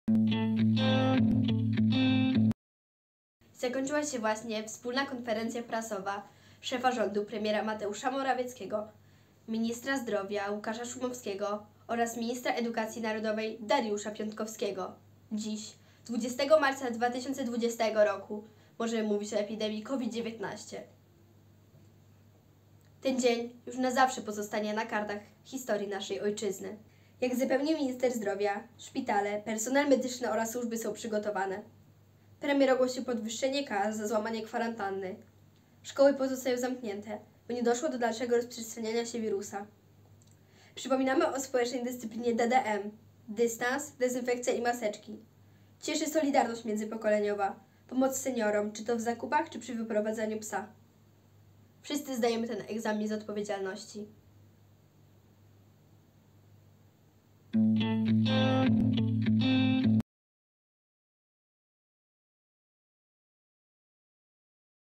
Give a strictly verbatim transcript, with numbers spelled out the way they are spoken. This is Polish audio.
Zakończyła się właśnie wspólna konferencja prasowa szefa rządu premiera Mateusza Morawieckiego, ministra zdrowia Łukasza Szumowskiego oraz ministra edukacji narodowej Dariusza Piontkowskiego. Dziś, dwudziestego marca dwa tysiące dwudziestego roku, możemy mówić o epidemii COVID dziewiętnaście. Ten dzień już na zawsze pozostanie na kartach historii naszej ojczyzny. Jak zapewnił minister zdrowia, szpitale, personel medyczny oraz służby są przygotowane. Premier ogłosił podwyższenie kar za złamanie kwarantanny. Szkoły pozostają zamknięte, by nie doszło do dalszego rozprzestrzeniania się wirusa. Przypominamy o społecznej dyscyplinie D D M, dystans, dezynfekcja i maseczki. Cieszy solidarność międzypokoleniowa, pomoc seniorom, czy to w zakupach, czy przy wyprowadzaniu psa. Wszyscy zdajemy ten egzamin z odpowiedzialności.